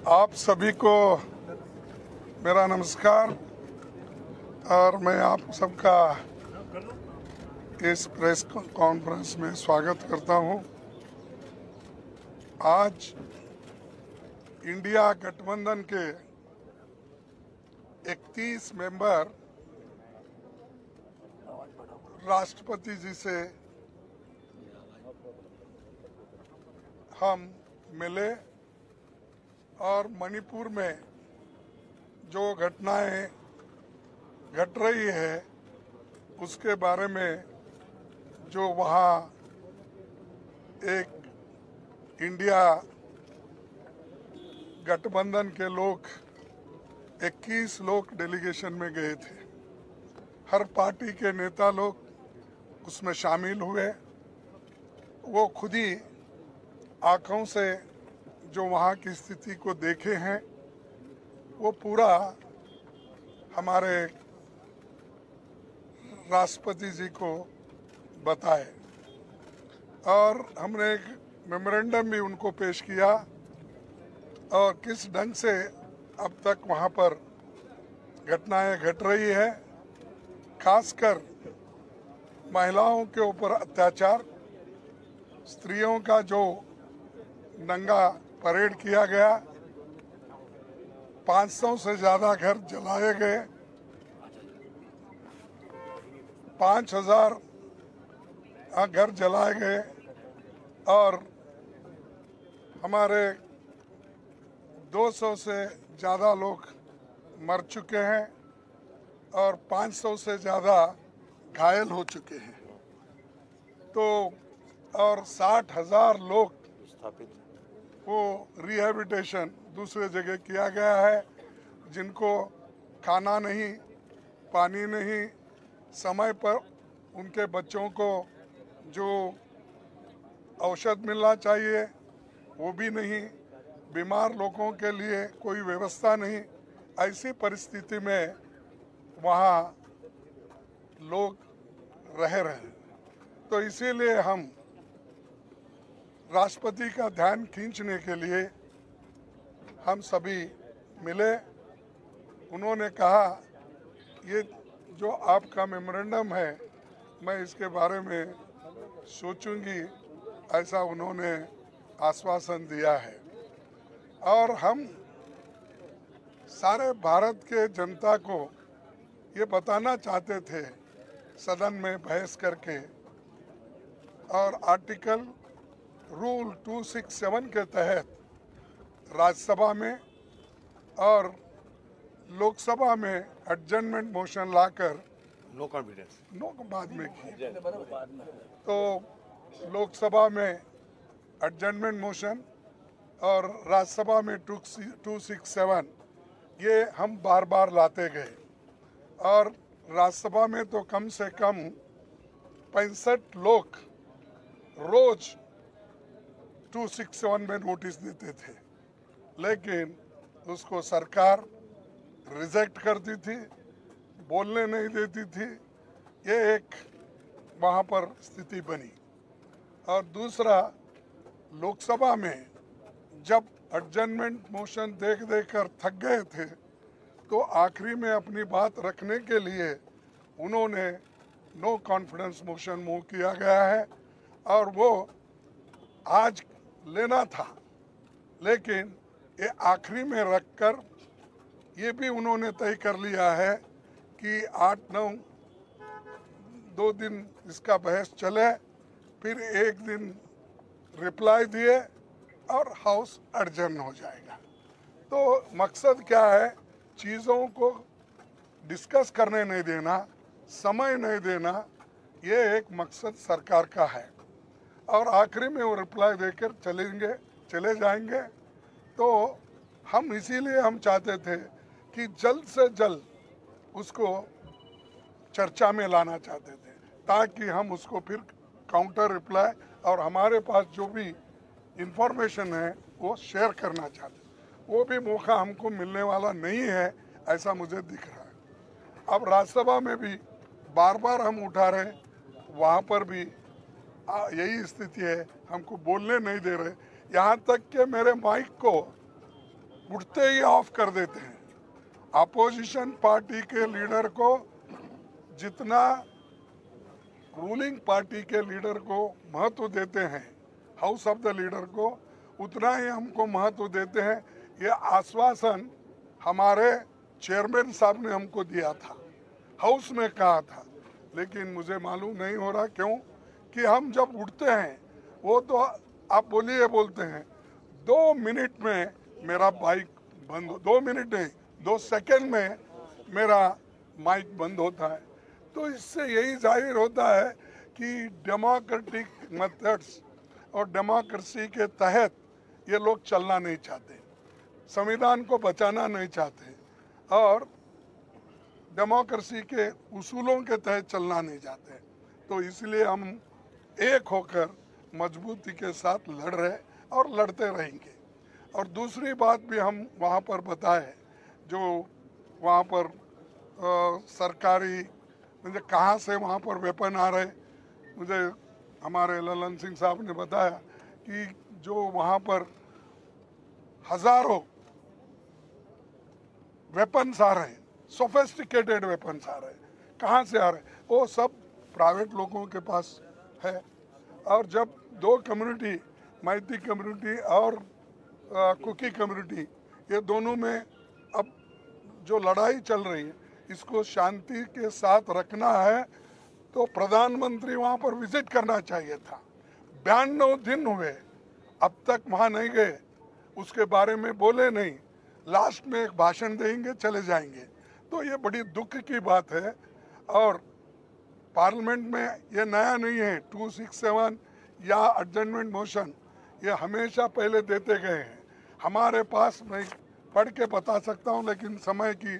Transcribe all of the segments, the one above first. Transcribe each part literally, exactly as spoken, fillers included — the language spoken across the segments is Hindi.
आप सभी को मेरा नमस्कार और मैं आप सबका इस प्रेस कॉन्फ्रेंस में स्वागत करता हूं। आज इंडिया गठबंधन के इकतीस मेंबर राष्ट्रपति जी से हम मिले और मणिपुर में जो घटनाएं घट रही है उसके बारे में जो वहाँ एक इंडिया गठबंधन के लोग इक्कीस लोग डेलीगेशन में गए थे। हर पार्टी के नेता लोग उसमें शामिल हुए। वो खुद ही आँखों से जो वहाँ की स्थिति को देखे हैं वो पूरा हमारे राष्ट्रपति जी को बताए और हमने एक मेमोरेंडम भी उनको पेश किया और किस ढंग से अब तक वहाँ पर घटनाएं घट रही है, खासकर महिलाओं के ऊपर अत्याचार, स्त्रियों का जो नंगा परेड किया गया, पाँच सौ से ज्यादा घर जलाए गए, पाँच हजार घर जलाए गए और हमारे दो सौ से ज़्यादा लोग मर चुके हैं और पाँच सौ से ज़्यादा घायल हो चुके हैं। तो और साठ हजार लोग वो रिहेबिलिटेशन दूसरे जगह किया गया है, जिनको खाना नहीं, पानी नहीं, समय पर उनके बच्चों को जो औषध मिलना चाहिए वो भी नहीं, बीमार लोगों के लिए कोई व्यवस्था नहीं। ऐसी परिस्थिति में वहाँ लोग रह रहे हैं। तो इसीलिए हम राष्ट्रपति का ध्यान खींचने के लिए हम सभी मिले। उन्होंने कहा ये जो आपका मेमोरेंडम है मैं इसके बारे में सोचूंगी, ऐसा उन्होंने आश्वासन दिया है। और हम सारे भारत के जनता को ये बताना चाहते थे सदन में बहस करके और आर्टिकल रूल दो सौ सड़सठ के तहत राज्यसभा में और लोकसभा में एडजर्नमेंट मोशन लाकर नो कॉन्फिडेंस नो बाद में की। तो लोकसभा में एडजर्नमेंट मोशन और राज्यसभा में दो सौ सड़सठ ये हम बार बार लाते गए और राज्यसभा में तो कम से कम पैंसठ लोग रोज दो सौ सड़सठ में नोटिस देते थे, लेकिन उसको सरकार रिजेक्ट करती थी, बोलने नहीं देती थी। ये एक वहाँ पर स्थिति बनी। और दूसरा, लोकसभा में जब एडजर्नमेंट मोशन देख देख कर थक गए थे तो आखिरी में अपनी बात रखने के लिए उन्होंने नो कॉन्फिडेंस मोशन मूव किया गया है और वो आज लेना था, लेकिन ये आखिरी में रखकर ये भी उन्होंने तय कर लिया है कि आठ नौ दो दिन इसका बहस चले, फिर एक दिन रिप्लाई दिए और हाउस एडजर्न हो जाएगा। तो मकसद क्या है, चीज़ों को डिस्कस करने नहीं देना, समय नहीं देना, ये एक मकसद सरकार का है। और आखिरी में वो रिप्लाई देकर चलेंगे चले जाएंगे। तो हम इसीलिए हम चाहते थे कि जल्द से जल्द उसको चर्चा में लाना चाहते थे, ताकि हम उसको फिर काउंटर रिप्लाई और हमारे पास जो भी इंफॉर्मेशन है वो शेयर करना चाहते, वो भी मौका हमको मिलने वाला नहीं है, ऐसा मुझे दिख रहा है। अब राज्यसभा में भी बार बार हम उठा रहे, वहाँ पर भी यही स्थिति है, हमको बोलने नहीं दे रहे। यहाँ तक कि मेरे माइक को उठते ही ऑफ कर देते हैं। अपोजिशन पार्टी के लीडर को जितना रूलिंग पार्टी के लीडर को महत्व देते हैं, हाउस ऑफ द लीडर को, उतना ही हमको महत्व देते हैं। ये आश्वासन हमारे चेयरमैन साहब ने हमको दिया था, हाउस में कहा था, लेकिन मुझे मालूम नहीं हो रहा क्यों कि हम जब उठते हैं वो तो आप बोलिए बोलते हैं, दो मिनट में मेरा बाइक बंद, दो मिनट नहीं दो सेकंड में मेरा माइक बंद होता है। तो इससे यही जाहिर होता है कि डेमोक्रेटिक मेथड्स और डेमोक्रेसी के तहत ये लोग चलना नहीं चाहते, संविधान को बचाना नहीं चाहते और डेमोक्रेसी के उसूलों के तहत चलना नहीं चाहते। तो इसलिए हम एक होकर मजबूती के साथ लड़ रहे और लड़ते रहेंगे। और दूसरी बात भी हम वहाँ पर बताए, जो वहाँ पर आ, सरकारी मुझे कहाँ से वहाँ पर वेपन आ रहे, मुझे हमारे ललन सिंह साहब ने बताया कि जो वहाँ पर हजारों वेपन्स आ रहे हैं, सोफिस्टिकेटेड वेपन्स आ रहे हैं, कहाँ से आ रहे हैं? वो सब प्राइवेट लोगों के पास है। और जब दो कम्युनिटी, मैती कम्युनिटी और आ, कुकी कम्युनिटी, ये दोनों में अब जो लड़ाई चल रही है, इसको शांति के साथ रखना है तो प्रधानमंत्री वहाँ पर विजिट करना चाहिए था। बयानवे दिन हुए, अब तक वहाँ नहीं गए, उसके बारे में बोले नहीं, लास्ट में एक भाषण देंगे चले जाएंगे। तो ये बड़ी दुख की बात है। और पार्लियामेंट में ये नया नहीं है, टू सिक्स सेवन या एडजर्नमेंट मोशन, ये हमेशा पहले देते गए हैं। हमारे पास मैं पढ़ के बता सकता हूँ, लेकिन समय की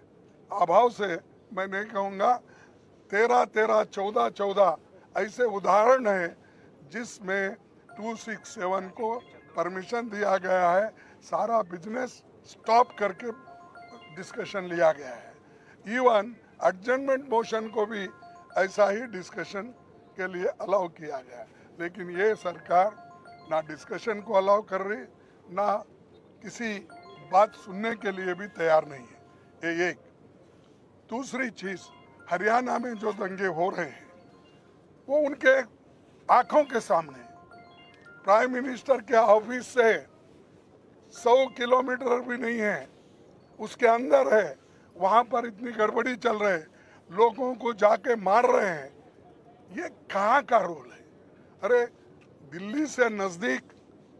अभाव से मैं नहीं कहूँगा। तेरह तेरह चौदह चौदह ऐसे उदाहरण है जिसमें टू सिक्स सेवन को परमिशन दिया गया है, सारा बिजनेस स्टॉप करके डिस्कशन लिया गया है। इवन एडजर्नमेंट मोशन को भी ऐसा ही डिस्कशन के लिए अलाउ किया गया है। लेकिन ये सरकार ना डिस्कशन को अलाउ कर रही, ना किसी बात सुनने के लिए भी तैयार नहीं है। ये एक। दूसरी चीज, हरियाणा में जो दंगे हो रहे हैं वो उनके आंखों के सामने, प्राइम मिनिस्टर के ऑफिस से सौ किलोमीटर भी नहीं है, उसके अंदर है, वहां पर इतनी गड़बड़ी चल रही है, लोगों को जाके मार रहे हैं। ये कहाँ का रोल है? अरे दिल्ली से नजदीक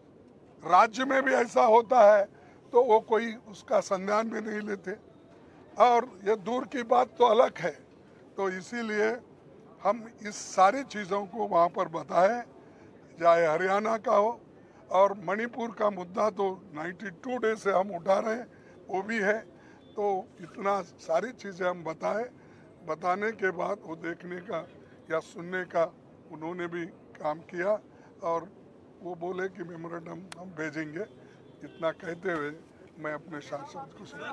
राज्य में भी ऐसा होता है तो वो कोई उसका संज्ञान भी नहीं लेते, और ये दूर की बात तो अलग है। तो इसीलिए हम इस सारी चीज़ों को वहाँ पर बताएं, चाहे हरियाणा का हो, और मणिपुर का मुद्दा तो बानवे डे से हम उठा रहे हैं, वो भी है। तो इतना सारी चीज़ें हम बताएं, बताने के बाद वो देखने का या सुनने का उन्होंने भी काम किया, और वो बोले कि मेमोरेंडम हम भेजेंगे। इतना कहते हुए मैं अपने शासन को सुना।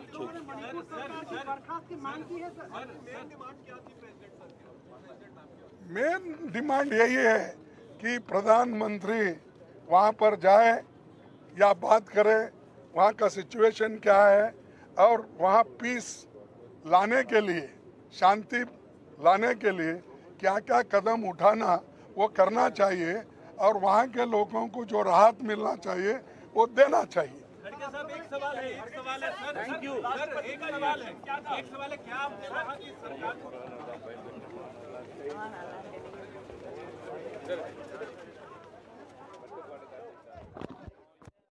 मेन डिमांड यही है कि प्रधानमंत्री वहाँ पर जाए या बात करे, वहाँ का सिचुएशन क्या है, और वहाँ पीस लाने के लिए, शांति लाने के लिए क्या क्या कदम उठाना वो करना चाहिए, और वहाँ के लोगों को जो राहत मिलना चाहिए वो देना चाहिए। साहब एक सवाल है, एक सवाल है सर, थैंक यू सर, एक सवाल है, एक सवाल है, क्या आपने कहा कि सरकार